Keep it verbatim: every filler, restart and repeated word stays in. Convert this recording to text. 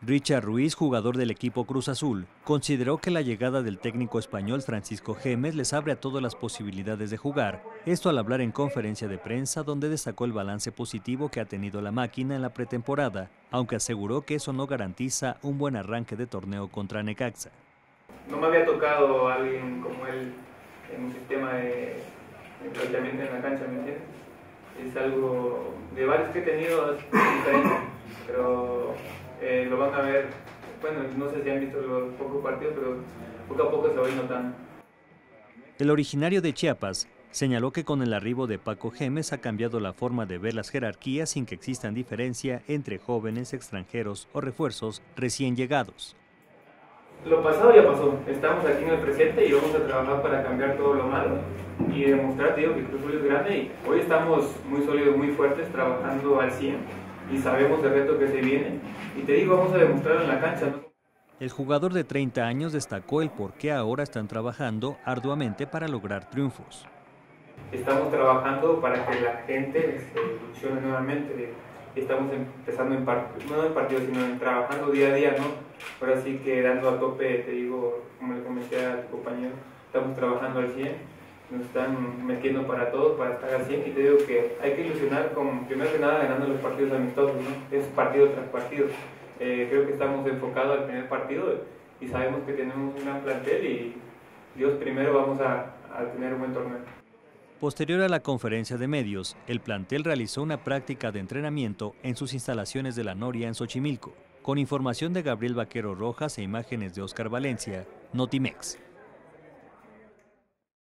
Richard Ruiz, jugador del equipo Cruz Azul, consideró que la llegada del técnico español Francisco Gémez les abre a todas las posibilidades de jugar. Esto al hablar en conferencia de prensa, donde destacó el balance positivo que ha tenido la máquina en la pretemporada, aunque aseguró que eso no garantiza un buen arranque de torneo contra Necaxa. No me había tocado a alguien como él en un sistema de, de planteamiento en la cancha, ¿me entiendes? Es algo de varios que he tenido diferente, pero eh, lo van a ver, bueno, no sé si han visto los pocos partidos, pero poco a poco se va a ir notando. El originario de Chiapas señaló que con el arribo de Paco Gémez ha cambiado la forma de ver las jerarquías sin que existan diferencia entre jóvenes, extranjeros o refuerzos recién llegados. Lo pasado ya pasó, estamos aquí en el presente y vamos a trabajar para cambiar todo lo malo y demostrar, digo, que Cruz Azul es grande y hoy estamos muy sólidos, muy fuertes, trabajando al cien y sabemos el reto que se viene y te digo, vamos a demostrarlo en la cancha, ¿no? El jugador de treinta años destacó el por qué ahora están trabajando arduamente para lograr triunfos. Estamos trabajando para que la gente se ilusione nuevamente. Estamos empezando en partido, no en partido, sino en trabajando día a día, ¿no? Ahora sí que dando a tope, te digo, como le comenté a tu compañero, estamos trabajando al cien, nos están metiendo para todo, para estar al cien, y te digo que hay que ilusionar, con, primero que nada, ganando los partidos amistosos, ¿no? Es partido tras partido. Eh, creo que estamos enfocados al primer partido y sabemos que tenemos un gran plantel y Dios primero vamos a, a tener un buen torneo. Posterior a la conferencia de medios, el plantel realizó una práctica de entrenamiento en sus instalaciones de la Noria en Xochimilco, con información de Gabriel Vaquero Rojas e imágenes de Oscar Valencia, Notimex.